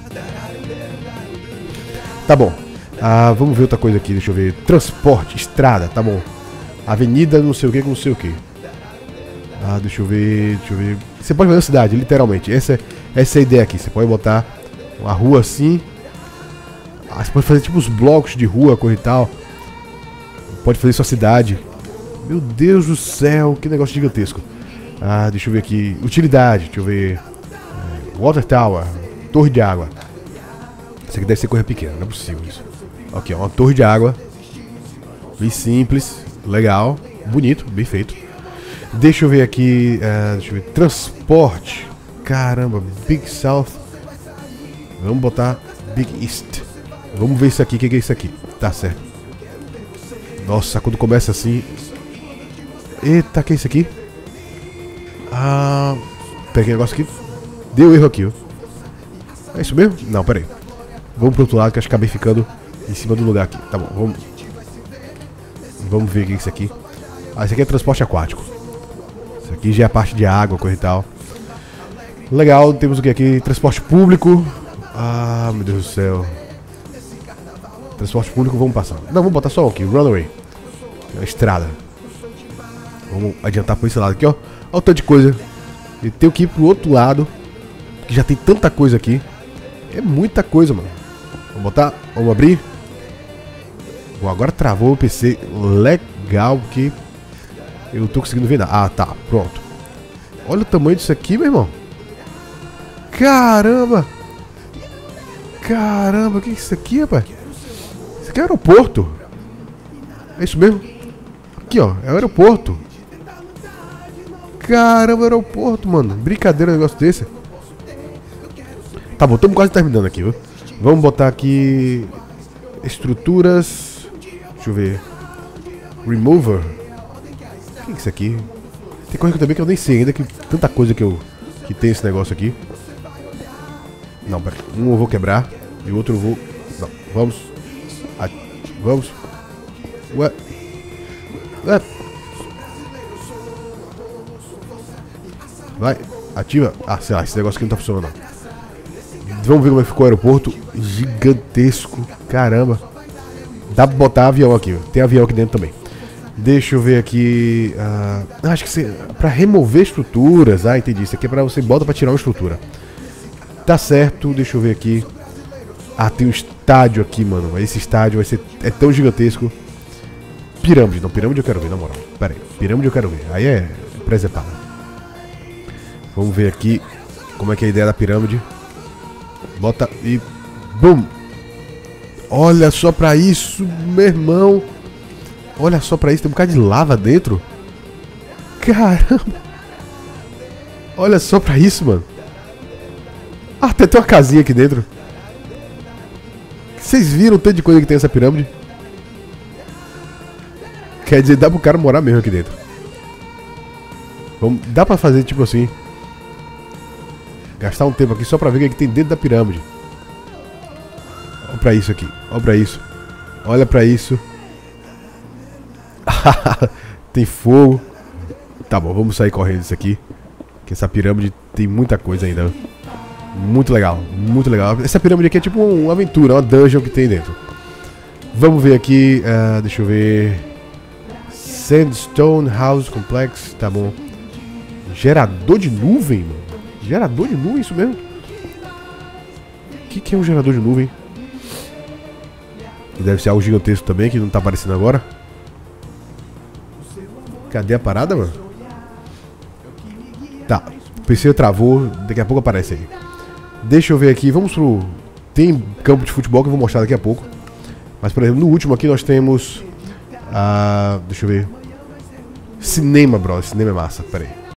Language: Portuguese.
Tá bom. Vamos ver outra coisa aqui, deixa eu ver. Transporte, estrada, tá bom. Avenida, não sei o que, com não sei o que. Deixa eu ver. Você pode fazer a cidade, literalmente. Essa é a ideia aqui. Você pode botar uma rua assim. Você pode fazer tipo os blocos de rua, coisa e tal. Pode fazer sua cidade. Meu Deus do céu, que negócio gigantesco. Deixa eu ver aqui. Utilidade, deixa eu ver. Water Tower, torre de água. Isso aqui deve ser coisa pequena, não é possível isso. Aqui, ó, uma torre de água. Bem simples, legal, bonito, bem feito. Deixa eu ver aqui. Deixa eu ver. Transporte. Caramba, Big South. Vamos botar Big East. Vamos ver isso aqui, o que é isso aqui? Tá certo. Nossa, quando começa assim. Eita, que é isso aqui? Peguei um negócio aqui. Deu erro aqui, ó. É isso mesmo? Não, pera aí. Vamos pro outro lado que eu acho que acabei ficando em cima do lugar aqui. Tá bom, vamos ver o que é isso aqui. Isso aqui é transporte aquático. Isso aqui já é a parte de água, coisa e tal. Legal, temos o que aqui? Transporte público. Meu Deus do céu. Transporte público, vamos passar. Não, vamos botar só aqui, runway. É a estrada. Vamos adiantar por esse lado aqui, ó. Olha o tanto de coisa. E tem que ir pro outro lado, que já tem tanta coisa aqui. É muita coisa, mano. Vamos botar, vamos abrir. Bom, agora travou o PC. Legal, que eu não tô conseguindo ver nada. Tá, pronto. Olha o tamanho disso aqui, meu irmão. Caramba. Caramba, o que é isso aqui, rapaz? Isso aqui é aeroporto. É isso mesmo? Aqui, ó, é o aeroporto. Caramba, aeroporto, mano. Brincadeira um negócio desse. Tá bom, estamos quase terminando aqui, viu? Vamos botar aqui estruturas. Deixa eu ver. Remover. O que é isso aqui? Tem coisa também que eu nem sei ainda, que tanta coisa que tem esse negócio aqui. Não, pera. Um eu vou quebrar e o outro eu vou... Não, vamos. Vamos. Ué. Vai, ativa. Sei lá, esse negócio aqui não tá funcionando não. Vamos ver como é que ficou o aeroporto. Gigantesco, caramba. Dá pra botar avião aqui, ó. Tem avião aqui dentro também. Deixa eu ver aqui. Acho que pra remover estruturas. Entendi, isso aqui é pra você bota pra tirar uma estrutura. Tá certo, deixa eu ver aqui. Tem um estádio aqui, mano. Esse estádio vai ser... É tão gigantesco. Pirâmide, não, pirâmide eu quero ver, na moral. Pera aí, pirâmide eu quero ver. Aí é presepada. Vamos ver aqui como é que é a ideia da pirâmide. Bota e... Bum! Olha só pra isso, meu irmão. Olha só pra isso, tem um bocado de lava dentro. Caramba! Olha só pra isso, mano. Até tem uma casinha aqui dentro. Vocês viram o tanto de coisa que tem essa pirâmide? Quer dizer, dá pro cara morar mesmo aqui dentro. Dá pra fazer tipo assim. Gastar um tempo aqui só pra ver o que tem dentro da pirâmide. Olha pra isso aqui. Olha pra isso. Olha pra isso. Tem fogo. Tá bom, vamos sair correndo disso aqui. Que essa pirâmide tem muita coisa ainda. Muito legal, muito legal. Essa pirâmide aqui é tipo uma aventura, uma dungeon que tem dentro. Vamos ver aqui. Deixa eu ver. Sandstone House Complex. Tá bom. Gerador de nuvem, mano. Gerador de nuvem, isso mesmo? O que é um gerador de nuvem? Deve ser algo gigantesco também, que não tá aparecendo agora. Cadê a parada, mano? Tá, o PC travou, daqui a pouco aparece aí. Deixa eu ver aqui, vamos pro... Tem campo de futebol que eu vou mostrar daqui a pouco. Mas, por exemplo, no último aqui nós temos... deixa eu ver. Cinema, bro, cinema é massa, pera aí.